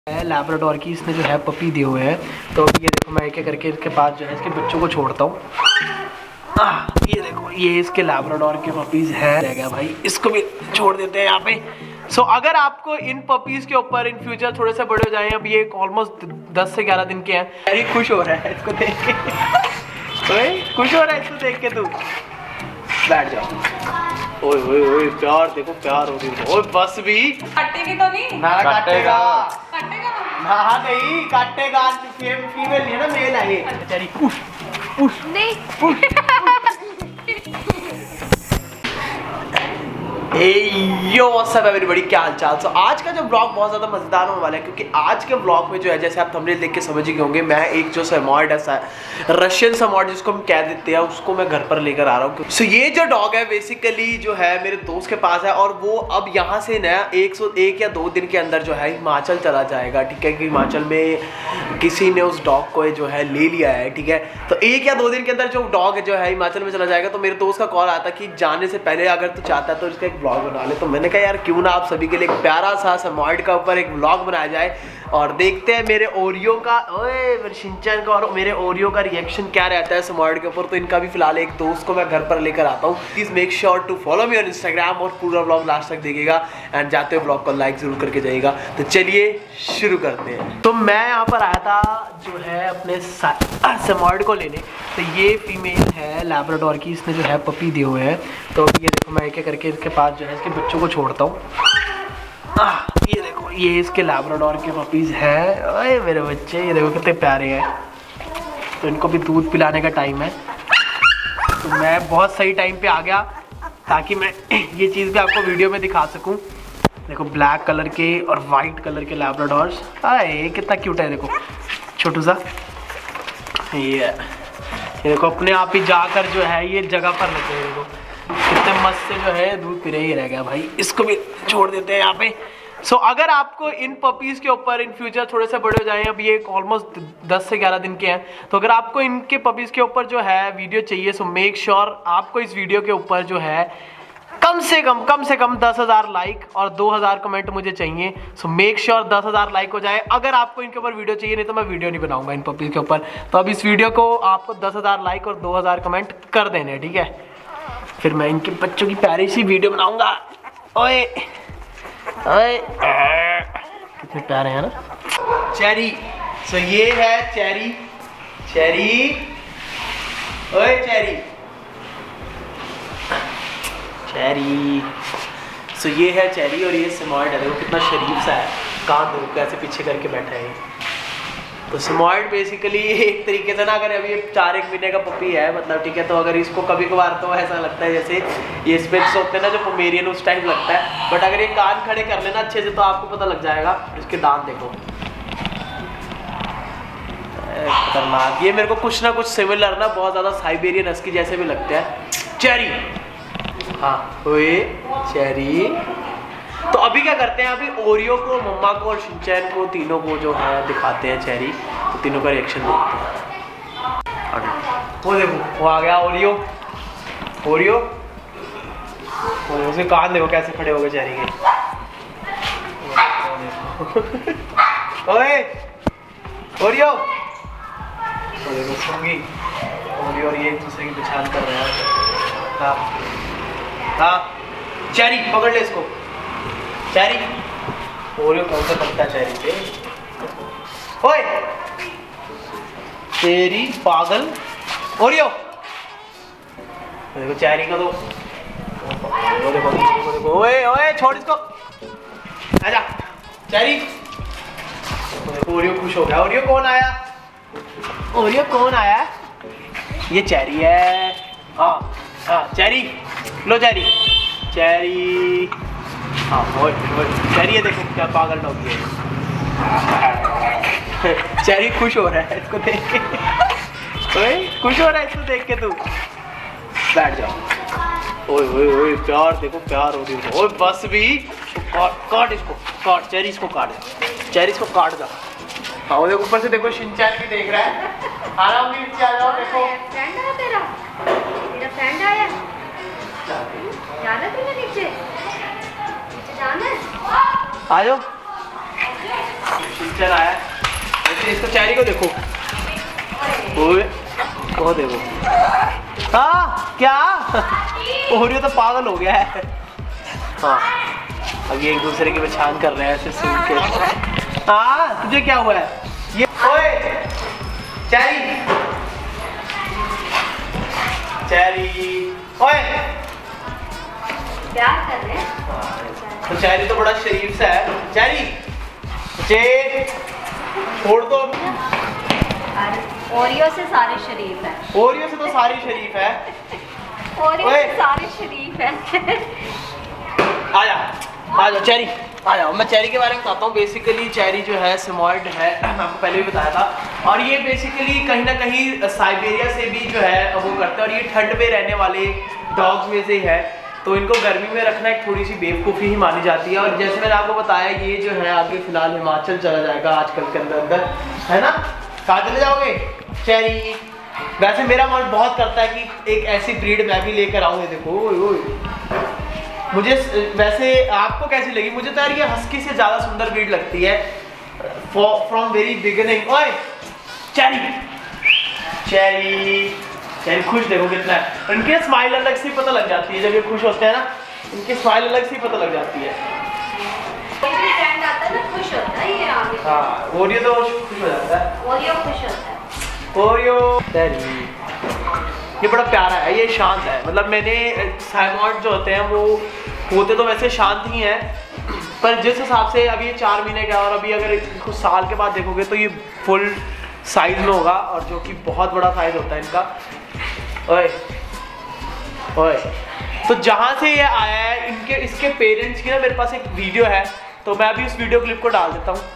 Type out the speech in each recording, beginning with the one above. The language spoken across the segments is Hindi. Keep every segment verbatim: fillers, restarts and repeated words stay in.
लैब्राडोर की इसने जो है पपी दिए हुए हैं। तो ये देखो मैं एक एक करके इसके पास जो है इसके बच्चों को छोड़ता हूँ। ये देखो ये इसके लैब्राडोर के पपीज है गया भाई, इसको भी छोड़ देते हैं यहाँ पे। सो so, अगर आपको इन पपीज के ऊपर इन फ्यूचर थोड़े से बड़े हो जाए, अब ये ऑलमोस्ट दस से ग्यारह दिन के हैं। अरे खुश हो रहा है इसको देख के खुश हो रहा है इसको देख के। तू बैठ जाओ। ओए ओए ओए प्यार देखो, प्यार हो रही है। ओए बस भी काटेगी तो नहीं ना, काटेगा काटेगा ना नहीं काटेगा। फीमेल नहीं है ना, मेल है ये। तेरी पुश पुश नहीं push. Yo what's up everybody, क्या हाल चाल। सो आज का जो ब्लॉग बहुत ज़्यादा मज़ेदार होने वाला है, क्योंकि आज के ब्लॉग में जो है, जैसे आप थंबनेल देख के समझ ही गए होंगे, मैं एक जो सेमॉइड है, रशियन सेमॉइड जिसको हम कह देते हैं, उसको मैं घर पर लेकर आ रहा हूँ। सो so, ये जो डॉग है बेसिकली जो है मेरे दोस्त के पास है, और वो अब यहाँ से नया एक सौ एक या दो दिन के अंदर जो है हिमाचल चला जाएगा। ठीक है, कि हिमाचल में किसी ने उस डॉग को जो है ले लिया है। ठीक है, तो एक या दो दिन के अंदर जो डॉग जो है हिमाचल में चला जाएगा। तो मेरे दोस्त का कॉल आया था कि जाने से पहले अगर तू चाहता है तो इसका एक ब्लॉग बना ले। तो मैंने कहा यार क्यों ना आप सभी के लिए एक प्यारा सा सेमॉइड का ऊपर एक ब्लॉग बनाया जाए, और देखते हैं मेरे ओरियो का, ओए मेरे शिनचैन का और मेरे ओरियो का रिएक्शन क्या रहता है सेमॉइड के ऊपर। तो इनका भी फिलहाल एक दोस्त को मैं घर पर लेकर आता हूँ। Please make sure to follow me on Instagram, और पूरा ब्लॉग लास्ट तक देखिएगा, एंड जाते हुए ब्लॉग को लाइक जरूर करके जाइएगा। तो चलिए शुरू करते हैं। तो मैं यहाँ पर आया था जो है अपने सेमॉइड को लेने। तो ये फीमेल है लैब्राडोर की, इसने जो है पपी दिए हुए हैं। तो ये देखो मैं एक एक करके इसके पास जो है इसके बच्चों को छोड़ता हूँ। ये देखो ये इसके लैब्राडोर के पपीज हैं। अरे मेरे बच्चे, ये देखो कितने प्यारे हैं। तो इनको भी दूध पिलाने का टाइम है। तो मैं बहुत सही टाइम पे आ गया ताकि मैं ये चीज़ भी आपको वीडियो में दिखा सकूं। देखो ब्लैक कलर के और वाइट कलर के लैब्राडोर्स। अरे कितना क्यूट है, देखो छोटू सा। ये ये देखो अपने आप ही जाकर जो है ये जगह पर लगे हैं। देखो कितने मस्त से जो है दूध पी रहे ही रह गया भाई, इसको भी छोड़ देते हैं यहाँ पे। सो so, अगर आपको इन पपीज के ऊपर इन फ्यूचर थोड़े से बड़े हो जाएं, अब ये ऑलमोस्ट दस से ग्यारह दिन के हैं, तो अगर आपको इनके पपीज के ऊपर जो है वीडियो चाहिए, सो मेक श्योर आपको इस वीडियो के ऊपर जो है कम से कम कम से कम दस हज़ार लाइक और दो हज़ार कमेंट मुझे चाहिए। सो मेक श्योर दस हज़ार लाइक हो जाए अगर आपको इनके ऊपर वीडियो चाहिए, नहीं तो मैं वीडियो नहीं बनाऊंगा इन पपीज के ऊपर। तो अब इस वीडियो को आपको दस हज़ार लाइक और दो हज़ार कमेंट कर देने, ठीक है। फिर मैं इनके बच्चों की प्यारी सी वीडियो बनाऊंगा। ओए ओए कितने प्यारे हैं ना। चेरी, सो ये है चेरी। चेरी ओए चेरी चेरी सो ये है चेरी, और ये सेमॉइड है। देखो कितना शरीफ सा है, कान देखो कैसे पीछे करके बैठा है। तो सेमॉइड बेसिकली एक तरीके से ना, अगर अभी चार एक महीने का पपी है मतलब, ठीक है, तो अगर इसको कभी कभार तो ऐसा लगता है जैसे ये स्पेक्स होते हैं ना जो पोमेरियन, उस टाइप लगता है। बट अगर ये कान खड़े कर लेना अच्छे से तो आपको पता लग जाएगा। इसके दांत देखो खतरनाक। ये मेरे को कुछ ना कुछ सिमिलर ना बहुत ज़्यादा साइबेरियन हस्की जैसे भी लगते हैं। चेरी, हाँ ओए चेरी। तो अभी क्या करते हैं, अभी ओरियो को, मम्मा को और शिनचैन को, तीनों को जो है दिखाते हैं चेरी। तो तीनों का रिएक्शन देखते हैं। वो देखो वो आ गया ओरियो। ओरियो उसके कान देखो कैसे खड़े हो गए चेरी के। ओए ओरियो, वो देखो सूंगी ओरियो और ये एक दूसरे की पहचान कर रहे हैं। हाँ हाँ चेरी पकड़ ले इसको। चेरी, ओरियो कौन सा पकता चेरी पे। ओए तेरी पागल ओरियो, देखो चेरी का तो देखो देखो देखो देखो। ओए ओए छोड़ इसको, आजा चेरी। देखो ओरियो खुश हो गया। ओरियो कौन आया, ओरियो कौन आया। ये चेरी है। हाँ हाँ चेरी, लो चेरी चेरी। हाँ ओए ओए चेरी, ये देखो क्या पागल डॉगी है। चेरी खुश हो रहा है इसको देख के। ओए खुश हो रहा है इसको देख के। तू बैठ जाओ। ओए ओए ओए प्यार देखो, प्यार हो रही है। ओए बस भी, काट काट इसको, काट चेरी इसको काट, चेरी इसको काट जा। हाँ वो देखो ऊपर से देखो शिनचैन भी देख रहा है। आराम भी नीचे आ जाओ। देखो फ्रेंड है तेरा, तेरा फ्रेंड आया, जाना तुमने नीचे, नीचे जाना है। आ जाओ शिनचैन आया है। वैसे इसको चेरी को देखो, ओए वो देखो। हाँ क्या ओरियो तो पागल हो गया है। हाँ अब ये एक दूसरे की पहचान कर रहे हैं ऐसे सुन के। हाँ तुझे क्या हुआ है? ये ओए चेरी चेरी ओए प्यार कर रहे हैं। तो चेरी तो बड़ा शरीफ सा है। चेरी जे छोड़ दो। ओरियो से सारे शरीफ है। ओरियो से तो सारी शरीफ है। ओरियो से सारे शरीफ है। आजा आजा चेरी आ जाओ। मैं चेरी के बारे में बताता हूँ। बेसिकली चेरी जो है सिमोइड है, आपको पहले भी बताया था। और ये बेसिकली कहीं ना कहीं साइबेरिया से भी जो है वो करते हैं। और ये ठंड में रहने वाले डॉग्स में से है, तो इनको गर्मी में रखना एक थोड़ी सी बेवकूफ़ी ही मानी जाती है। और जैसे मैंने आपको बताया ये जो है आगे फिलहाल हिमाचल चला जाएगा आजकल के अंदर अंदर, है ना? कहाँ चले जाओगे चेरी? वैसे मेरा मन बहुत करता है कि एक ऐसी ब्रीड मैं भी लेकर आऊँ। देखो ओए ओए मुझे वैसे आपको कैसी लगी? मुझे तो यार ये हस्की से ज़्यादा सुंदर ब्रीड लगती है फ्रॉम वेरी बिगिनिंग। ओए चेरी चेरी चेरी खुश देखो कितना है। इनके स्माइल अलग से पता लग जाती है, जब ये खुश होते हैं ना इनकी स्माइल अलग से पता लग जाती है। फ्रेंड आता है ना खुश होता है ये आगे। हाँ ओरियो तो खुश हो जाता है। ओरियो खुश होता है। ओरियो चेरी ये बड़ा प्यारा है, ये शांत है। मतलब मैंने साइमॉइड जो होते हैं वो होते तो वैसे शांत ही हैं, पर जिस हिसाब से अभी ये चार महीने का और अभी अगर इसको साल के बाद देखोगे तो ये फुल साइज में होगा, और जो कि बहुत बड़ा साइज होता है इनका। ओए ओए तो जहाँ से ये आया है इनके इसके पेरेंट्स की ना मेरे पास एक वीडियो है, तो मैं अभी उस वीडियो क्लिप को डाल देता हूँ।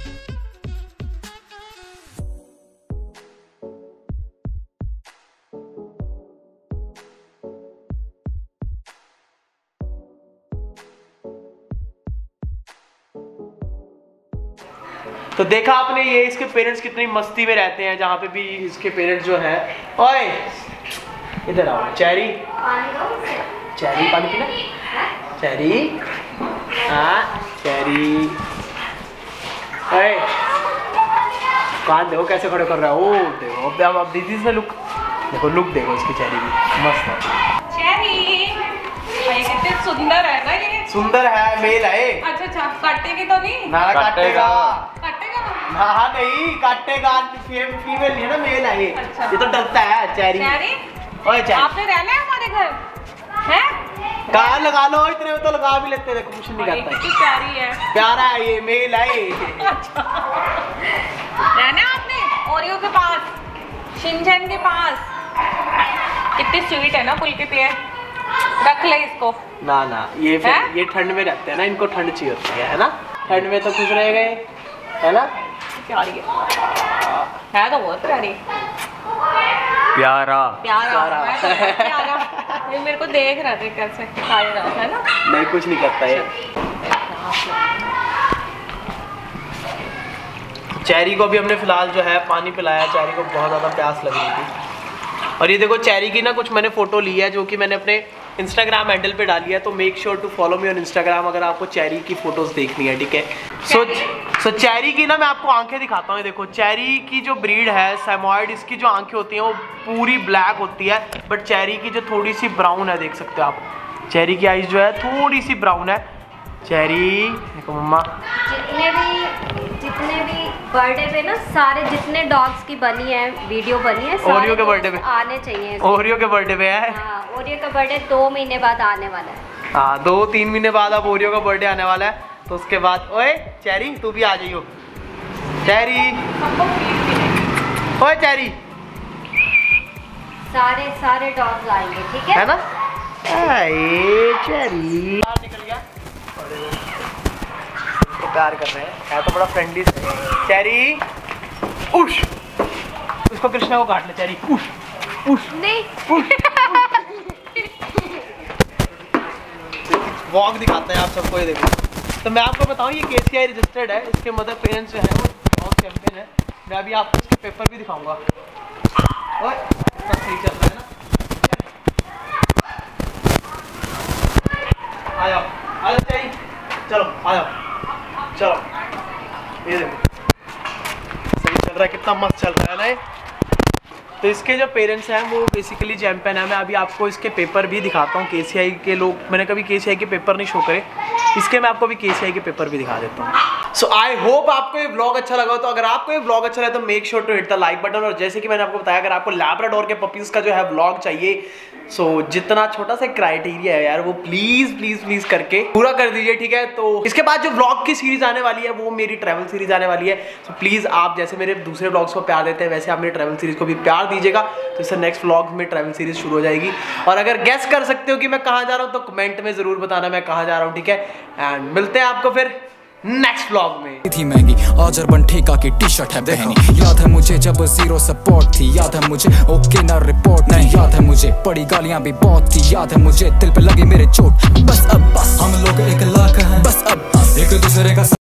तो देखा आपने ये इसके पेरेंट्स कितनी मस्ती में रहते हैं, जहाँ पे भी इसके पेरेंट्स जो है। ओए इधर आओ चेरी, चेरी पानी पीना चेरी। हाँ चेरी ओए कान देखो कैसे खड़े कर रहा है। ओ देखो अब अब दीदी से लुक देखो, लुक देखो इसकी चेरी की मस्त है। चेरी भाई कितने सुंदर है ना ये। सुंदर है, मेल है। अच्छा अच्छा काटेगी तो नहीं? ना काटेगा काटेगा हाँ नहीं काटेगा, फीमेल नहीं है ना, मेल है ये। अच्छा। ये तो डरता है चेरी। चेरी ओए चेरी आपने रहना है हमारे घर हैं? कहाँ लगा लो, इतने में तो लगा भी लेते, देखो कुछ नहीं भाई, करता कितनी प्यारी है। प्यारा है ये, मेल है ये। अच्छा रहना है आपने ओरियो के पास, शिनचैन के पास। कितनी स्वीट है ना पुलकित ये। रख ले इसको। ना ना ये फिर है? ये ठंड में रहते हैं ना, इनको ठंड चाहिए होती है, है ना? ठंड में तो खुश रह गए, है ना? प्यारी है, है तो बहुत प्यारी। प्यारा प्यारा प्यारा। है तो प्यारा। ये मेरे को देख रहा था कैसे खा रहा है ना। नहीं कुछ नहीं करता ये। चेरी को भी हमने फिलहाल जो है पानी पिलाया। चेरी को बहुत ज़्यादा प्यास लग रही थी। और ये देखो चेरी की ना कुछ मैंने फ़ोटो ली है जो कि मैंने अपने इंस्टाग्राम हैंडल पे डाली है, तो make sure to follow me on Instagram अगर आपको चेरी की फ़ोटोज़ देखनी है, ठीक है? सो सो चेरी की ना मैं आपको आंखें दिखाता हूँ। देखो चेरी की जो ब्रीड है साइमॉइड, इसकी जो आंखें होती हैं वो पूरी ब्लैक होती है, बट चेरी की जो थोड़ी सी ब्राउन है, देख सकते हो आप। चेरी की आइज़ जो है थोड़ी सी ब्राउन है। चेरी देखो मम्मा, जितने भी जितने भी बर्थडे पे ना सारे जितने डॉग्स की बनी है वीडियो बनी है सारे ओरियो के बर्थडे पे आने चाहिए। ओरियो के बर्थडे पे है। हाँ ओरियो का बर्थडे दो महीने बाद आने वाला है। हाँ दो तीन महीने बाद अब ओरियो का बर्थडे आने वाला है, तो उसके बाद ओए चेरी तू भी आ जाइयो। चेरी ओए चेरी सारे सारे डॉग्स आएंगे, ठीक है? है ना? ए चेरी बाहर निकल गया, तो प्यार कर रहे हैं, है तो बड़ा फ्रेंडली चेरी। उश उसको कृष्णा को काट ले चेरी। उश उश नहीं वॉक दिखाते हैं आप सबको, ये देखो। तो मैं आपको बताऊं ये केसीआई रजिस्टर्ड है, इसके मदर पेरेंट्स जो है वो डॉग चैंपियन है। मैं अभी आपको इसके पेपर भी दिखाऊंगा। ओए सब सही चल रहा है ना? आ जाओ आ जाओ चेरी, चलो आ जाओ चलो। ये देखो सही चल रहा है, कितना मस्त चल रहा है ना ये। तो इसके जो पेरेंट्स हैं वो बेसिकली चैंपियन है। मैं अभी आपको इसके पेपर भी दिखाता हूँ। केसीआई के लोग, मैंने कभी केसीआई के पेपर नहीं शो करे, इसके मैं आपको भी केसीआई के पेपर भी दिखा देता हूँ। सो आई होप आपको ये व्लॉग अच्छा लगा। तो अगर आपको ये व्लॉग अच्छा लगा तो make sure to hit the like button. और जैसे कि मैंने आपको बताया, अगर आपको लैब्राडोर के पपीज़ का जो है व्लॉग चाहिए, सो so, जितना छोटा सा क्राइटेरिया है यार, वो प्लीज प्लीज प्लीज करके पूरा कर दीजिए, ठीक है। तो इसके बाद जो व्लॉग की सीरीज आने वाली है वो मेरी ट्रैवल सीरीज आने वाली है। सो so, प्लीज आप जैसे मेरे दूसरे व्लॉग्स को प्यार देते हैं, वैसे आप मेरी ट्रैवल सीरीज को भी प्यार दीजिएगा। तो इससे नेक्स्ट व्लॉग में ट्रैवल सीरीज शुरू हो जाएगी। और अगर गेस कर सकते हो कि मैं कहाँ जा रहा हूँ तो कमेंट में जरूर बताना मैं कहाँ जा रहा हूँ, ठीक है। एंड मिलते हैं आपको फिर नेक्स्ट व्लॉग में। थी महंगी आज अर्बन ठेका की टी शर्ट है पहनी। याद है मुझे जब जीरो सपोर्ट थी, याद है मुझे ओके ना रिपोर्ट नहीं, याद है मुझे पड़ी गालियां भी बहुत थी, याद है मुझे दिल पे लगी मेरे चोट। बस अब बस हम लोग एक लाख हैं, बस अब बस एक दूसरे का